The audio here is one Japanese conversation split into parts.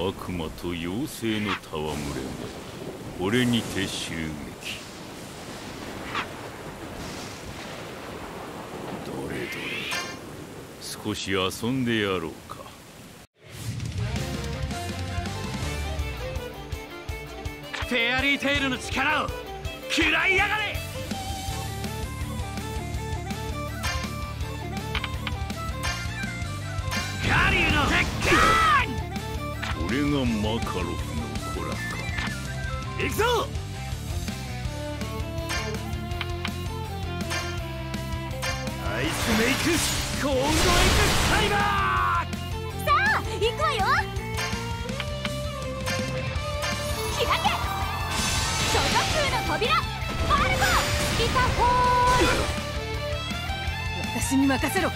悪魔と妖精の戯れもこれにて襲撃。どれどれ少し遊んでやろうか。 フェアリーテイルの力を食らいやがれ。カリュウの鉄拳。 これがマカロフの子らか。 行くぞ。アイスメイクコールドエクスタイマー。 さあ行くわよ。開け諸女空の扉ファルコリタフォール。私に任せろ。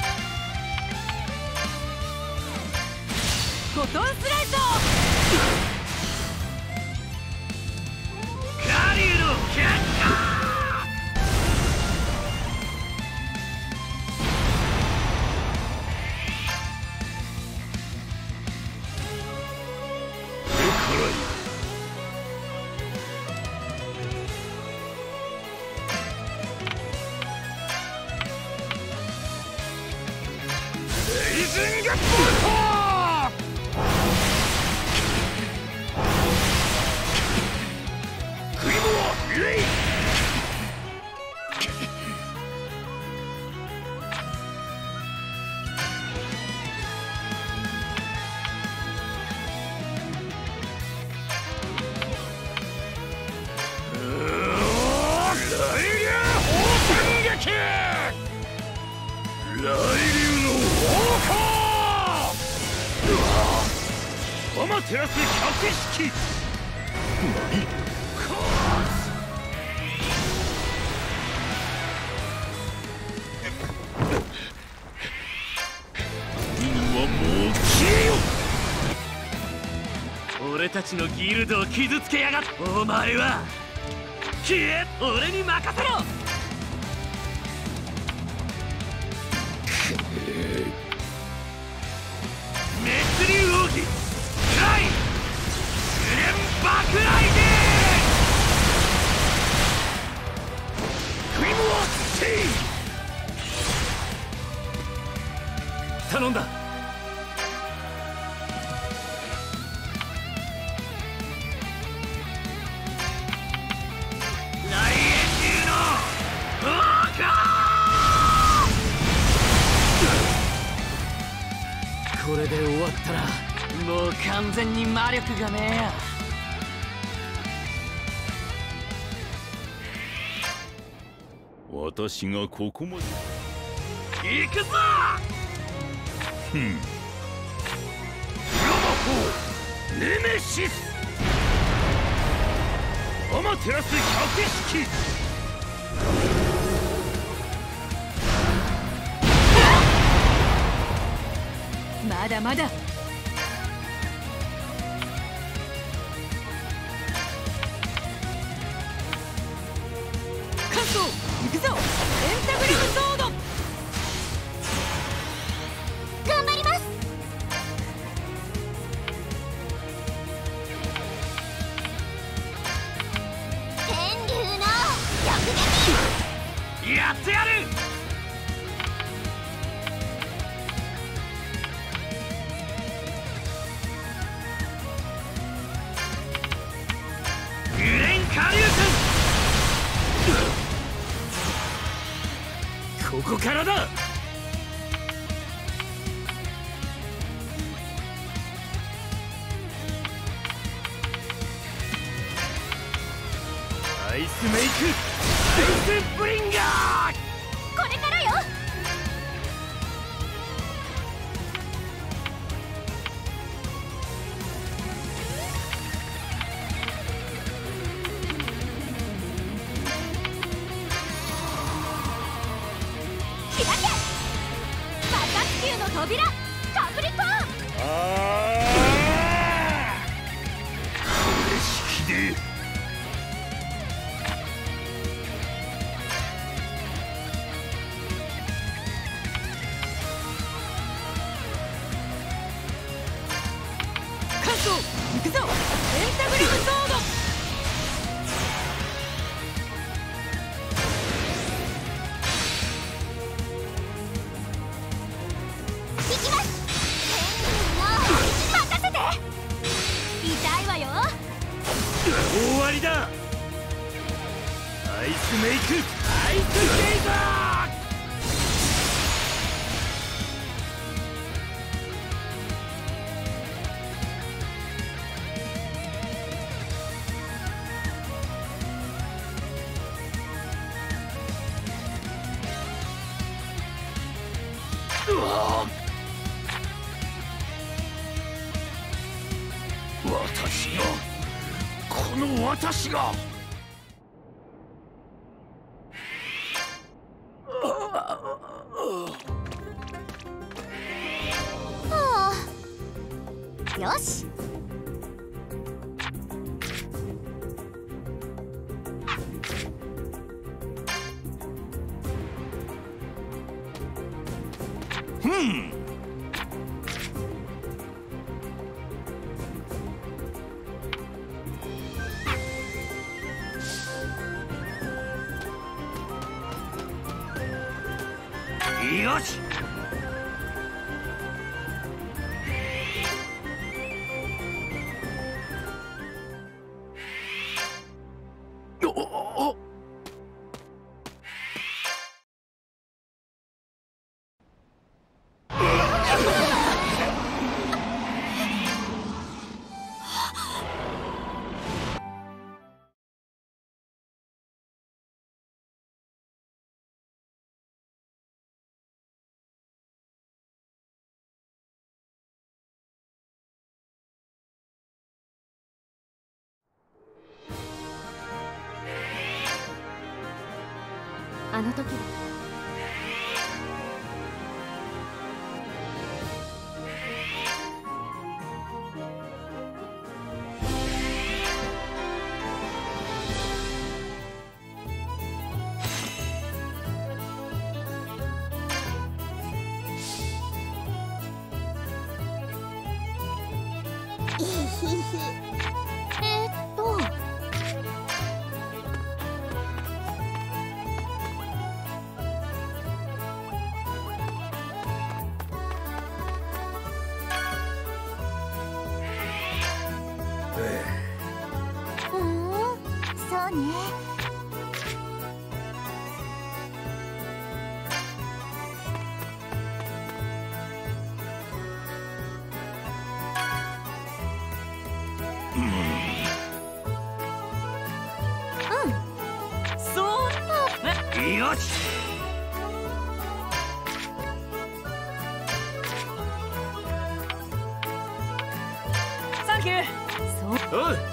フォトンスライド。 カリュウのキャッカー。レイジングボルト。アマテラス百式。何？君はもう消えよ。俺たちのギルドを傷つけやがって。お前は消え。俺に任せろ。滅竜奥義ライグレンバクライデークイムワステイ。頼んだ。大円竜のオーカー。これで終わったらもう完全に魔力がねえや。 私がここまで。 行くぞ。 ふん。 プロ魔法ネメシスアマテラス百式。 まだまだ。関東行くぞ。エンタグラムソード。頑張ります。天竜の逆撃。 やってやる。グレンカリュウ君、ここからだ。アイスメイクアイスブリンガー。 これからよ。開けバカ地球の扉カプリコーン。 これ式で関東イスメイクアイスゲイザー。私がよし。 よし。 あの時はそうね。 よし。 サンキュー。そう。 おう。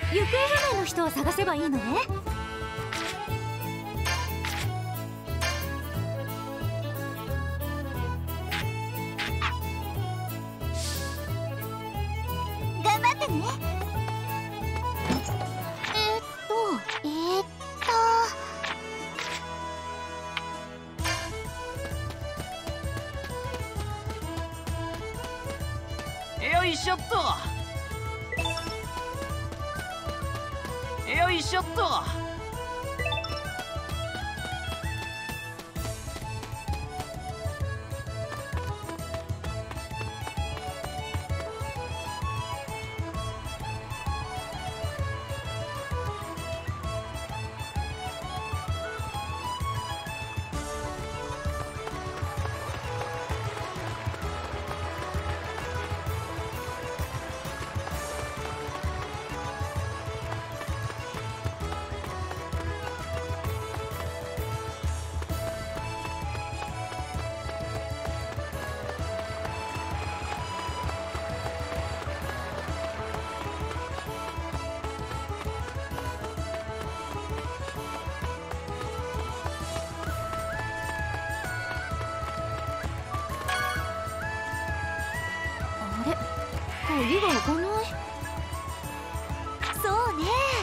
行方不明の人を探せばいいのね。頑張ってね。 よいしょっと。よいしょっと。 鍵が開かない。そうね。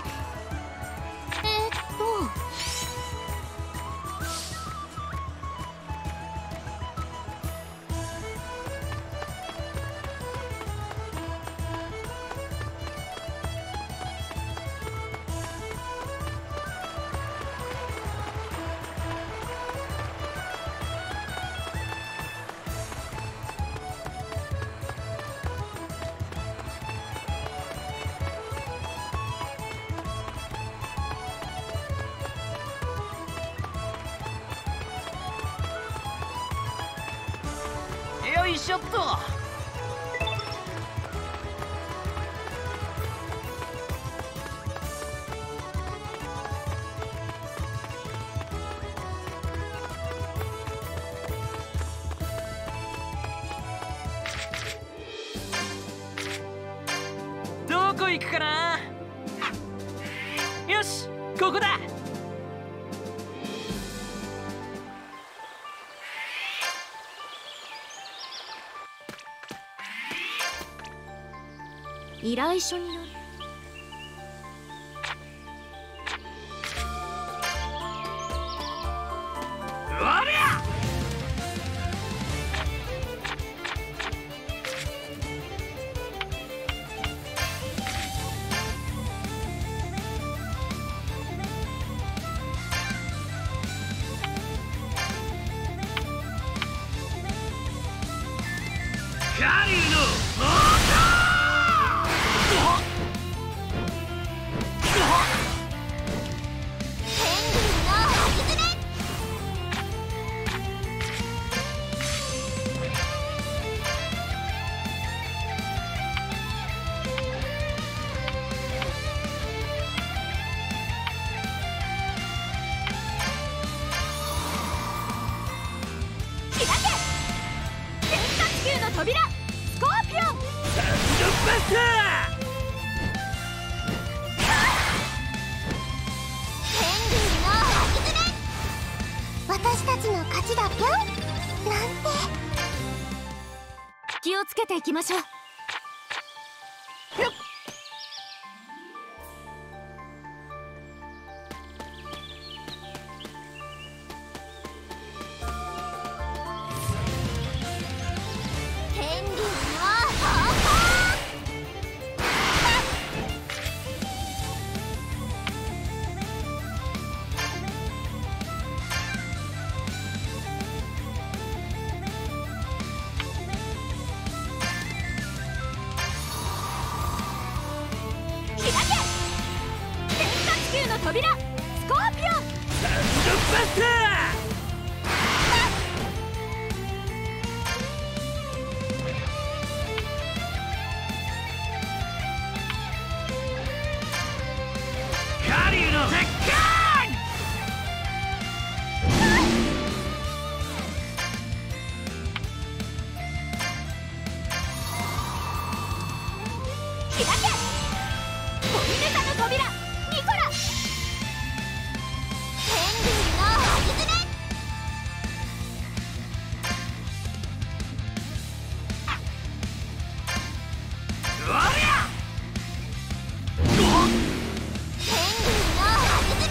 よいしょっと。どこ行くかな。よし、ここだ。 依頼書になる。 おりゃ。カリーのモーター。 扉スコーピオン。 サウンドバスター。 天竜の巻き爪。私たちの勝ちだぴょんなんて。気をつけていきましょう。扉スコーピオン。サウンドバスター。カリーの鉄拳。開けポイネタの扉ニコラ。天竜のハギ爪。 うわりゃ天竜のハギ爪。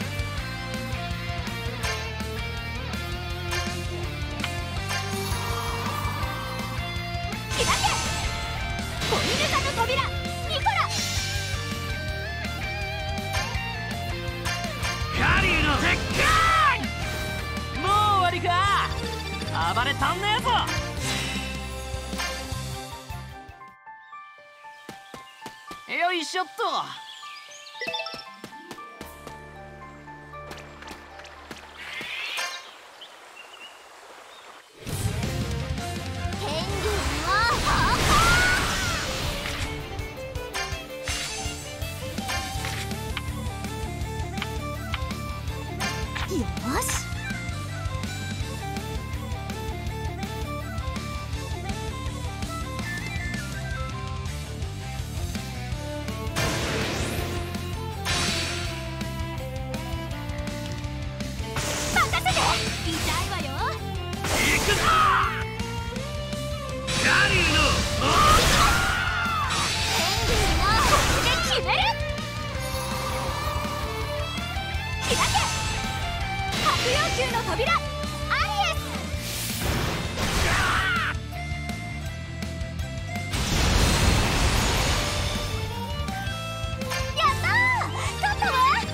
開けコイル座の扉ニコラ。 カリュウの鉄拳。 もう終わりか。暴れたんねえぞ。よいしょっと。 天竜の方向。よし。任せて。痛いわよ。 行くぞ。カリュウの天竜の星で決める。開け白陽球の扉アリエス。やったー勝ったわ。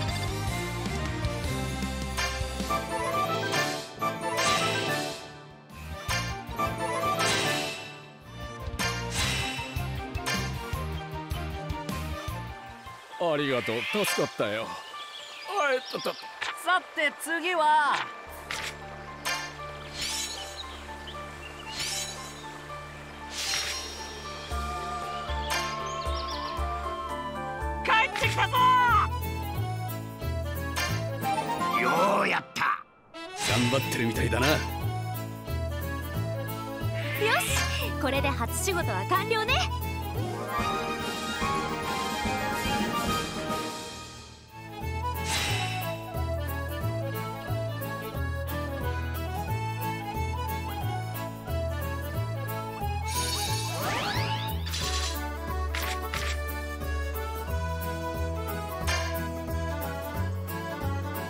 ありがとう、助かったよ。 さて次は。帰ってきたぞ。 ようやった。 頑張ってるみたいだな。 よしこれで初仕事は完了ね。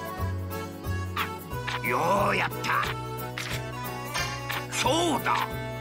ようやった。そうだ。